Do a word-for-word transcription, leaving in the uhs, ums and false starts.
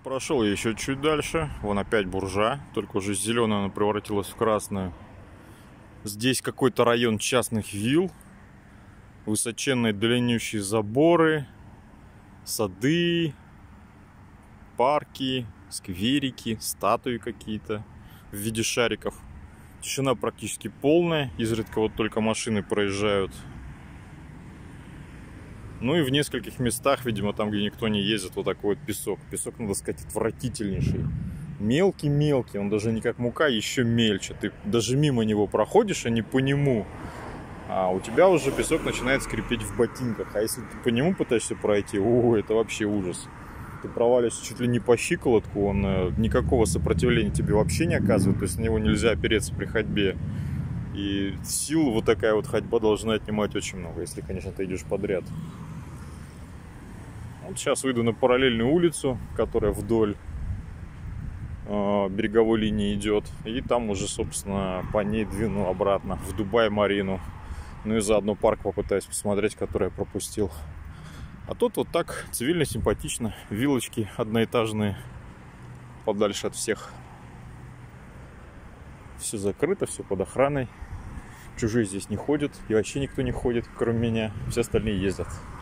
Прошел я еще чуть дальше. Вон опять буржа, только уже зеленая она превратилась в красную. Здесь какой-то район частных вилл. Высоченные длиннющие заборы, сады, парки, скверики, статуи какие-то в виде шариков. Тишина практически полная, изредка вот только машины проезжают. Ну и в нескольких местах, видимо, там, где никто не ездит, вот такой вот песок. Песок, надо сказать, отвратительнейший. Мелкий-мелкий, он даже не как мука, еще мельче. Ты даже мимо него проходишь, а не по нему. А у тебя уже песок начинает скрипеть в ботинках. А если ты по нему пытаешься пройти, о, это вообще ужас. Ты проваливаешься чуть ли не по щиколотку, он никакого сопротивления тебе вообще не оказывает. То есть на него нельзя опереться при ходьбе. И сил вот такая вот ходьба должна отнимать очень много, если, конечно, ты идешь подряд. Вот сейчас выйду на параллельную улицу, которая вдоль э, береговой линии идет. И там уже, собственно, по ней двину обратно в Дубай-Марину. Ну и заодно парк попытаюсь посмотреть, который я пропустил. А тут вот так цивильно, симпатично. Виллочки одноэтажные, подальше от всех. Все закрыто, все под охраной. Чужие здесь не ходят. И вообще никто не ходит, кроме меня. Все остальные ездят.